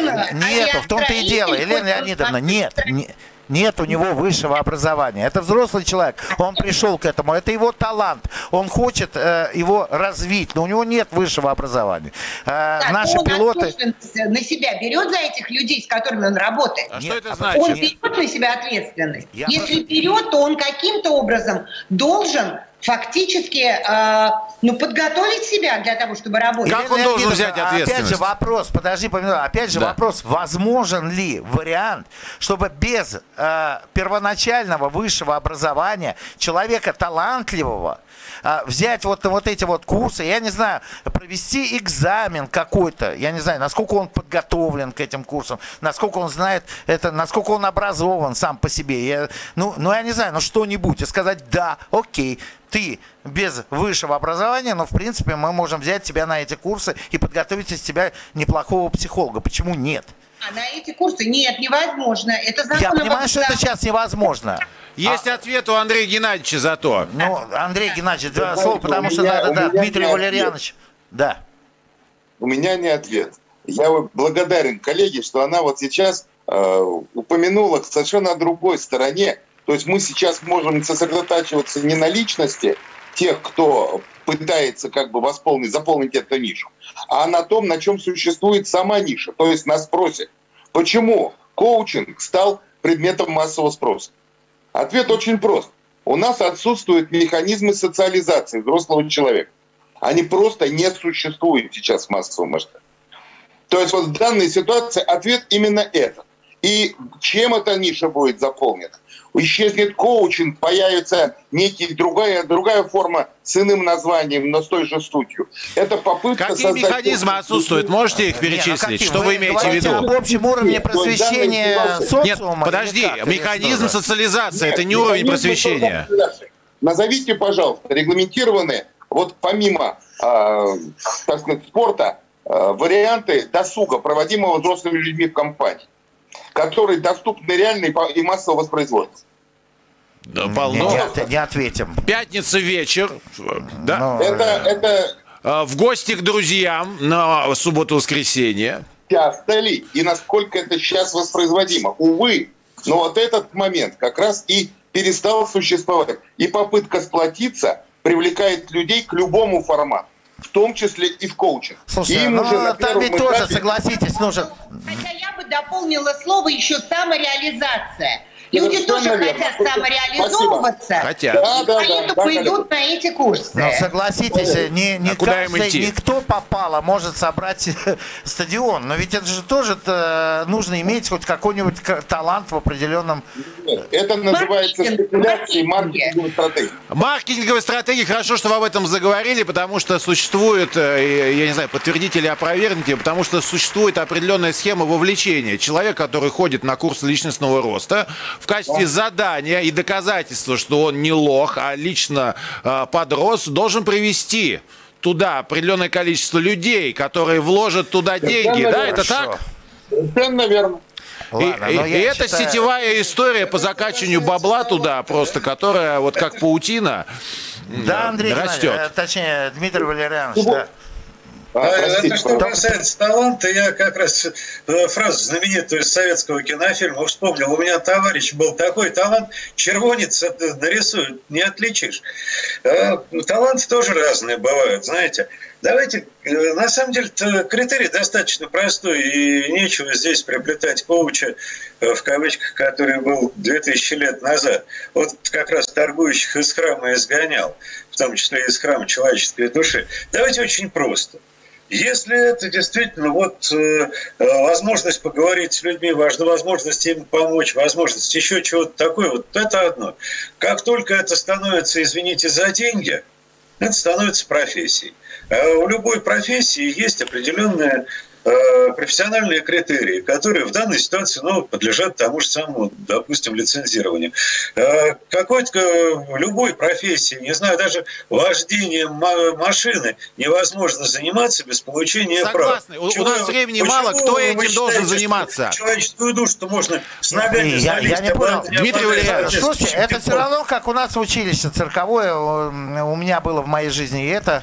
в том-то и дело, Елена Леонидовна, нет у него высшего образования. Это взрослый человек, он пришел к этому, это его талант, он хочет его развить, но у него нет высшего образования. Наши пилоты... на себя берет за этих людей, с которыми он работает. А что это значит? Он берет на себя ответственность. Если берет, то он каким-то образом должен фактически подготовить себя для того, чтобы работать. Как он должен взять ответственность? Опять же вопрос, вопрос, возможен ли вариант, чтобы без первоначального высшего образования человека талантливого взять вот эти вот курсы, я не знаю, провести экзамен какой-то, я не знаю, насколько он подготовлен к этим курсам, насколько он знает это, насколько он образован сам по себе, я не знаю, что-нибудь, и сказать, да, окей, ты без высшего образования, но в принципе мы можем взять тебя на эти курсы и подготовить из тебя неплохого психолога. Почему нет? А на эти курсы нет, невозможно. Это я понимаю, что это сейчас невозможно. Есть ответ у Андрея Геннадьевича зато. Андрей Геннадьевич, два слова, потому что надо, Дмитрий Валерьянович. Да. У меня не ответ. Я благодарен коллеге, что она вот сейчас упомянула совершенно о другой стороне. То есть мы сейчас можем сосредотачиваться не на личности тех, кто пытается заполнить эту нишу, а на том, на чем существует сама ниша. То есть нас спросят, почему коучинг стал предметом массового спроса? Ответ очень прост. У нас отсутствуют механизмы социализации взрослого человека. Они просто не существуют сейчас в массовом масштабе. То есть вот в данной ситуации ответ именно этот. И чем эта ниша будет заполнена? Исчезнет коучинг, появится другая форма с иным названием, но с той же сутью. Это попытка Какие механизмы отсутствуют? Можете их перечислить? Что вы имеете в виду? Об общем уровне просвещения социума? Нет, подожди, механизм социализации – это не уровень просвещения. Назовите, пожалуйста, регламентированные, помимо спорта, варианты досуга, проводимого взрослыми людьми в компании, которые доступны реально и массово воспроизводятся. Да, полно. Не ответим. Пятница вечер. Да? Это в гости к друзьям на субботу-воскресенье. Часто ли и насколько это сейчас воспроизводимо? Увы, но вот этот момент как раз и перестал существовать. И попытка сплотиться привлекает людей к любому формату, в том числе и в коучинг. Слушай, там ведь тоже, согласитесь, нужен... Хотя я бы дополнила слово еще самореализация. Люди тоже хотят самореализовываться, поэтому идут на эти курсы. Но согласитесь, никто попало может собрать стадион. Но ведь это же тоже нужно иметь хоть какой-нибудь талант в определенном... Это называется спекуляцией маркетинговой стратегии. Маркетинговая стратегия, хорошо, что вы об этом заговорили, потому что существует, я не знаю, подтвердите или опровергните, потому что существует определенная схема вовлечения. Человек, который ходит на курс личностного роста, в качестве задания и доказательства, что он не лох, а лично подрос, должен привести туда определенное количество людей, которые вложат туда деньги. Да, это так? Совершенно верно. Ладно, и это сетевая история по закачиванию бабла туда просто, которая вот как паутина растет. Точнее, Дмитрий Валерьянович, да. Это что касается таланта, я как раз фразу знаменитую из советского кинофильма вспомнил. У меня товарищ был такой талант, червонец нарисует, не отличишь. Таланты тоже разные бывают, знаете. Давайте, на самом деле, критерий достаточно простой, и нечего здесь приплетать коуча, в кавычках, который был 2000 лет назад. Вот как раз торгующих из храма изгонял, в том числе из храма человеческой души. Давайте очень просто. Если это действительно возможность поговорить с людьми, возможность им помочь, возможность еще чего-то такое, вот это одно. Как только это становится, извините, за деньги, это становится профессией. У любой профессии есть определенные профессиональные критерии, которые в данной ситуации подлежат тому же самому, допустим, лицензированию. Какой-то любой профессии, не знаю, даже вождением машины невозможно заниматься без получения прав. Согласны. У нас времени мало, кто этим должен заниматься? Человеческую душу-то можно с ногами залезть. Я не понял. Дмитрий Валерьянович, слушайте, это все равно, как у нас в училище цирковое, у меня было в моей жизни и это.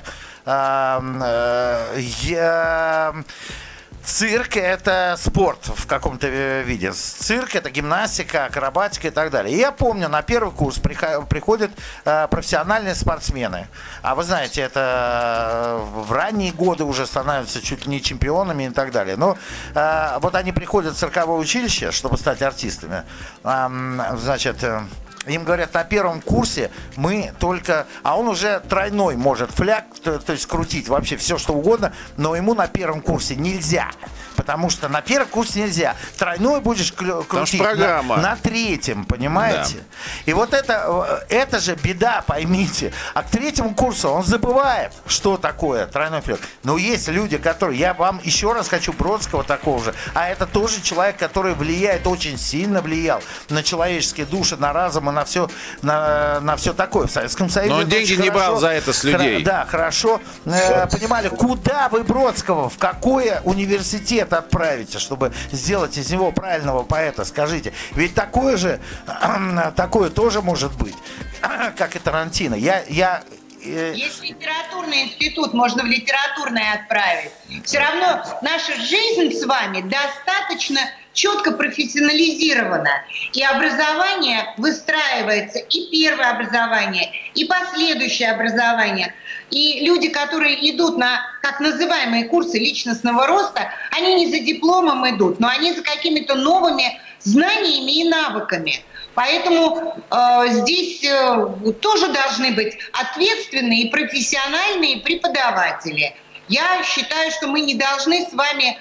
Цирк – это спорт в каком-то виде. Цирк – это гимнастика, акробатика и так далее. И я помню, на первый курс приходят профессиональные спортсмены. А вы знаете, это в ранние годы уже становятся чуть ли не чемпионами и так далее. Но вот они приходят в цирковое училище, чтобы стать артистами. Значит, им говорят, на первом курсе мы только... А он уже тройной может фляг, то есть крутить вообще все, что угодно, но ему на первом курсе нельзя. Потому что на первом курсе нельзя. Тройной будешь крутить на третьем, понимаете? Да. И вот это же беда, поймите. А к третьему курсу он забывает, что такое тройной фляг. Но есть люди, которые... Я вам еще раз хочу Бродского такого же. А это тоже человек, который влияет, очень сильно влиял на человеческие души, на разум и на все такое. В Советском Союзе... Но он деньги не брал за это с людей. Да, хорошо. Понимали, куда вы Бродского, в какой университет отправите, чтобы сделать из него правильного поэта, скажите. Ведь такое тоже может быть, как и Тарантино. Есть литературный институт, можно в литературный отправить. Все равно наша жизнь с вами достаточно четко профессионализирована. И образование выстраивается, и первое образование, и последующее образование. И люди, которые идут на так называемые курсы личностного роста, они не за дипломом идут, но они за какими-то новыми знаниями и навыками. Поэтому здесь тоже должны быть ответственные и профессиональные преподаватели. Я считаю, что мы не должны с вами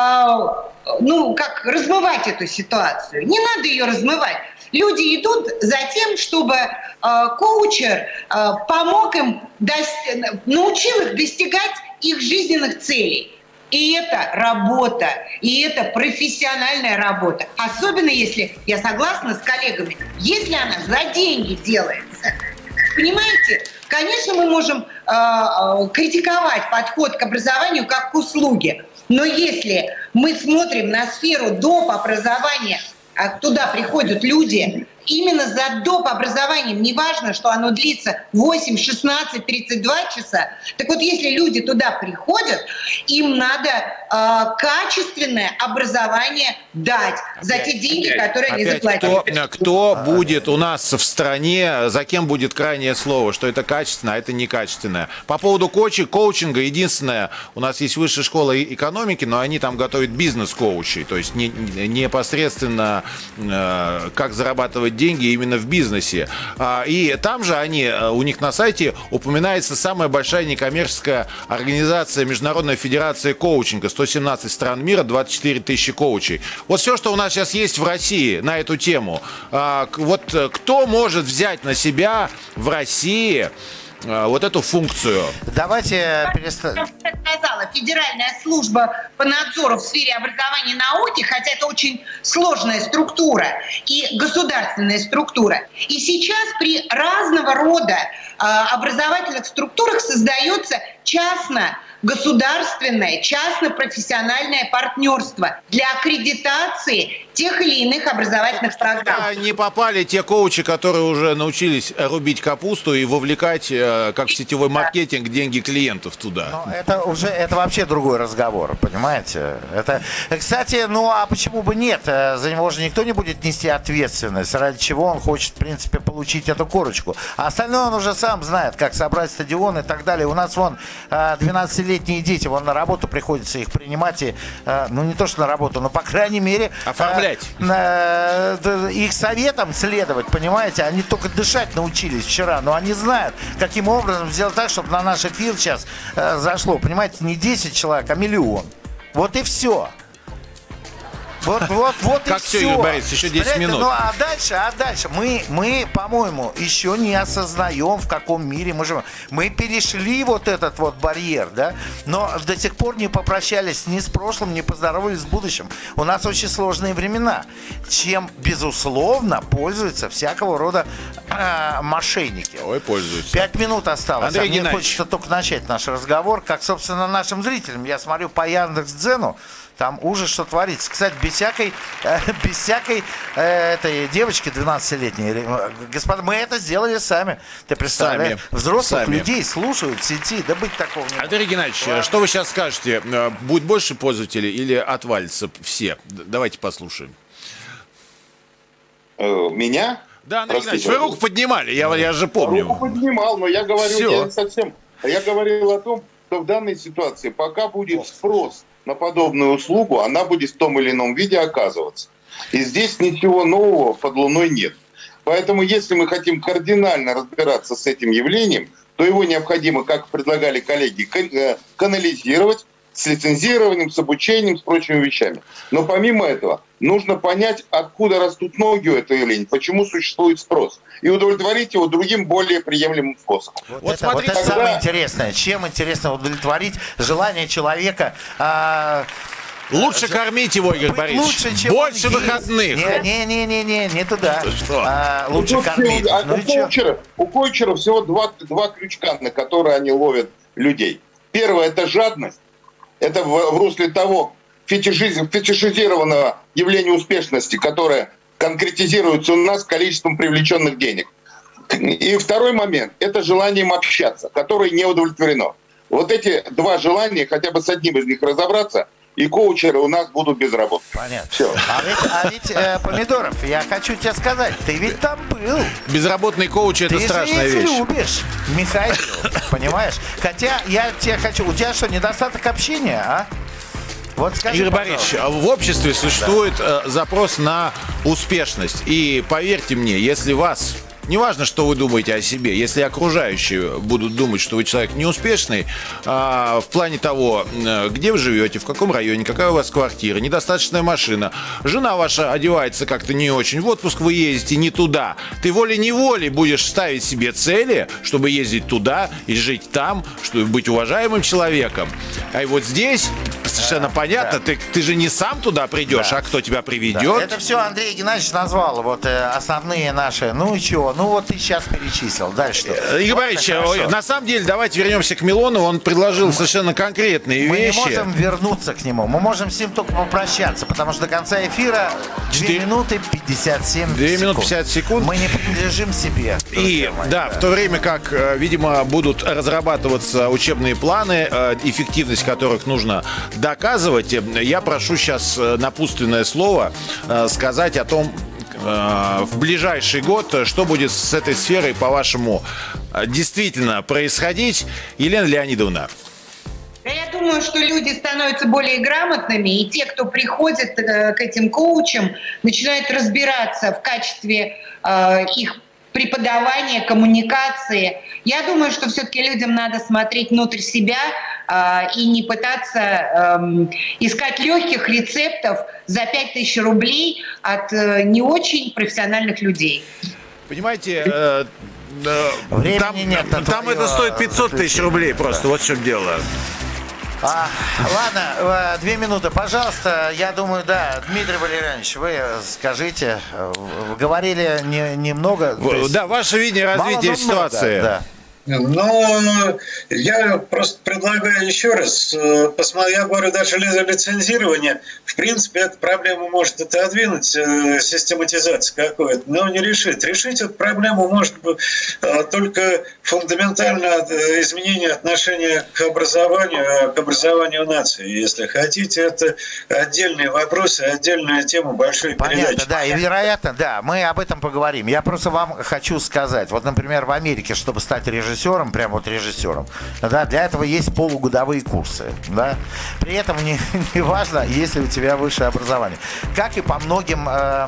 размывать эту ситуацию. Не надо ее размывать. Люди идут за тем, чтобы коучер помог им, научил их достигать их жизненных целей. И это работа, и это профессиональная работа. Особенно если, я согласна с коллегами, если она за деньги делается. Понимаете, конечно, мы можем критиковать подход к образованию как к услуге. Но если мы смотрим на сферу доп. Образования, туда приходят люди, именно за доп. Образованием, не важно, что оно длится 8, 16, 32 часа. Так вот, если люди туда приходят, им надо качественное образование дать за те деньги, которые они заплатили. Кто будет у нас в стране, за кем будет крайнее слово, что это качественно, а это некачественное? По поводу коучинга, единственное, у нас есть высшая школа экономики, но они там готовят бизнес-коучей, то есть непосредственно как зарабатывать деньги именно в бизнесе. И там же у них на сайте упоминается самая большая некоммерческая организация Международная федерация коучинга. 117 стран мира, 24 тысячи коучей. Вот все, что у нас сейчас есть в России на эту тему. Вот кто может взять на себя в России вот эту функцию? Давайте перестанем. Как сказала, Федеральная служба по надзору в сфере образования и науки, хотя это очень сложная структура и государственная структура. И сейчас при разного рода образовательных структурах создается частно государственное частно-профессиональное партнерство для аккредитации тех или иных образовательных программ. Не попали те коучи, которые уже научились рубить капусту и вовлекать, как в сетевой маркетинг, деньги клиентов туда. Но это вообще другой разговор, понимаете? Кстати, ну а почему бы нет? За него же никто не будет нести ответственность, ради чего он хочет, в принципе, получить эту корочку. А остальное он уже сам знает, как собрать стадион и так далее. У нас вон 12-летние дети, вон на работу приходится их принимать, и, ну не то что на работу, но по крайней мере... Оформлять. Их советам следовать, понимаете? Они только дышать научились вчера, но они знают, каким образом сделать так, чтобы на наш эфир сейчас зашло, понимаете, не 10 человек, а миллион. Вот и все. Вот как и все, все. Игорь Борисович, еще 10 минут. Ну а дальше мы, по-моему, еще не осознаем, в каком мире мы живем. Мы перешли вот этот вот барьер, да, но до сих пор не попрощались ни с прошлым, не поздоровались с будущим. У нас очень сложные времена, чем, безусловно, пользуются всякого рода мошенники. Ой, пользуются. 5 минут осталось. Андрей Мне Геннадьевич. хочется только начать наш разговор, как, собственно, нашим зрителям. Я смотрю по Яндекс.Дзену, там ужас, что творится. Кстати, без всякой этой девочки 12-летней. Господа, мы это сделали сами. Ты представляешь? Взрослых людей слушают в сети. Да быть такого не может. Андрей Геннадьевич, что вы сейчас скажете? Будет больше пользователей или отвалится все? Давайте послушаем. Меня? Да, Андрей Геннадьевич, вы руку поднимали, я же помню. Руку поднимал, но я говорил не совсем. Я говорил о том, что в данной ситуации, пока будет спрос на подобную услугу, она будет в том или ином виде оказываться. И здесь ничего нового под луной нет. Поэтому, если мы хотим кардинально разбираться с этим явлением, то его необходимо, как предлагали коллеги, канализировать с лицензированием, с обучением, с прочими вещами. Но помимо этого, нужно понять, откуда растут ноги у этого явления, почему существует спрос, и удовлетворить его другим, более приемлемым способом. Вот это самое интересное. Чем интересно удовлетворить желание человека... Лучше кормить его, Игорь Борисович. Лучше, чем больше выходных. Не туда. Что? Лучше кормить. У коучеров всего два крючка, на которые они ловят людей. Первое – это жадность. Это в русле того фетишизированного явления успешности, которое конкретизируется у нас количеством привлеченных денег. И второй момент – это желанием общаться, которое не удовлетворено. Вот эти два желания, хотя бы с одним из них разобраться, и коучеры у нас будут без работы. Понятно. Все. А ведь Помидоров, я хочу тебе сказать, ты ведь там был. Безработный коуч – это страшная вещь. Ты же их любишь, Михаил, понимаешь? Хотя я тебе хочу... У тебя что, недостаток общения, а? Вот скажи, Игорь Борисович, в обществе существует запрос на успешность. И поверьте мне, если вас... Неважно, что вы думаете о себе. Если окружающие будут думать, что вы человек неуспешный, в плане того, где вы живете, в каком районе, какая у вас квартира, недостаточная машина, жена ваша одевается как-то не очень, в отпуск вы ездите не туда, ты волей-неволей будешь ставить себе цели, чтобы ездить туда и жить там, чтобы быть уважаемым человеком. А и вот здесь совершенно понятно, ты же не сам туда придешь, а кто тебя приведет. Это все Андрей Геннадьевич назвал, вот основные наши, ну и чего. Ну вот ты сейчас перечислил. Дальше что? Игорь Борисович, на самом деле, давайте вернемся к Милонову. Он предложил совершенно конкретные вещи. Мы не можем вернуться к нему. Мы можем с ним только попрощаться, потому что до конца эфира 2 минуты 57 секунд. 2 минуты 50 секунд. Мы не принадлежим себе. И да, в то время как, видимо, будут разрабатываться учебные планы, эффективность которых нужно доказывать, я прошу сейчас напутственное слово сказать о том, в ближайший год, что будет с этой сферой, по-вашему, действительно происходить. Елена Леонидовна. Я думаю, что люди становятся более грамотными, и те, кто приходит к этим коучам, начинают разбираться в качестве их преподавания, коммуникации. Я думаю, что все-таки людям надо смотреть внутрь себя и не пытаться искать легких рецептов за 5000 рублей от не очень профессиональных людей. Понимаете, там это стоит 500 тысяч рублей просто, вот в чем дело. Ладно, 2 минуты, пожалуйста. Я думаю, да, Дмитрий Валерьянович, вы скажите, вы говорили немного. Да, ваше видение развития ситуации. Да. Но я просто предлагаю еще раз посмотреть. Я говорю, даже лицензирование, в принципе, эту проблему может отодвинуть, систематизация какой-то, но не решить. Решить эту проблему может только фундаментальное изменение отношения к образованию нации. Если хотите, это отдельные вопросы, отдельная тема большой передачи. Понятно, да, и вероятно, да, мы об этом поговорим. Я просто вам хочу сказать, вот, например, в Америке, чтобы стать режиссером, прям вот режиссером, да, для этого есть полугодовые курсы, да, при этом не важно, есть ли у тебя высшее образование. Как и по многим,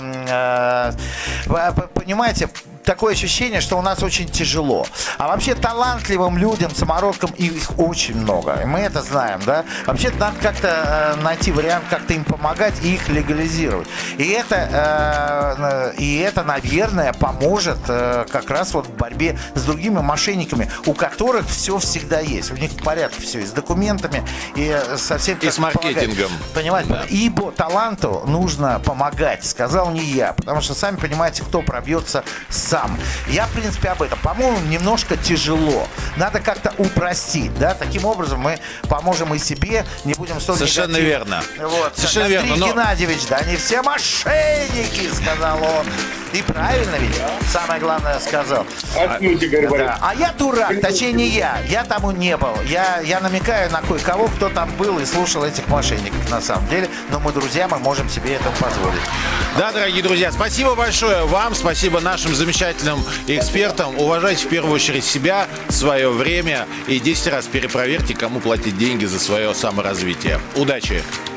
понимаете, такое ощущение, что у нас очень тяжело. А вообще талантливым людям, самородкам их очень много. И мы это знаем, да. Вообще-то надо как-то найти вариант, как-то им помогать и их легализировать. И это, наверное, поможет как раз вот в борьбе с другими мошенниками, у которых все всегда есть. У них в порядке все и с документами, и со всем. И с маркетингом. Понимаете? Да. Ибо таланту нужно помогать, сказал не я. Потому что, сами понимаете, кто пробьется сам. Я, в принципе, об этом. По-моему, немножко тяжело. Надо как-то упростить, да? Таким образом мы поможем и себе, не будем столько... Совершенно верно. Вот. Совершенно верно. Андрей Геннадьевич, да, они все мошенники, сказал он. И правильно ведь? Самое главное сказал. Да. А я дурак, точнее не я. Я тому не был. Я намекаю на кое-кого, кто там был и слушал этих мошенников на самом деле. Но мы, друзья, мы можем себе это позволить. Да, дорогие друзья, спасибо большое вам, спасибо нашим замечательным экспертам. Уважайте в первую очередь себя, свое время и 10 раз перепроверьте, кому платить деньги за свое саморазвитие. Удачи!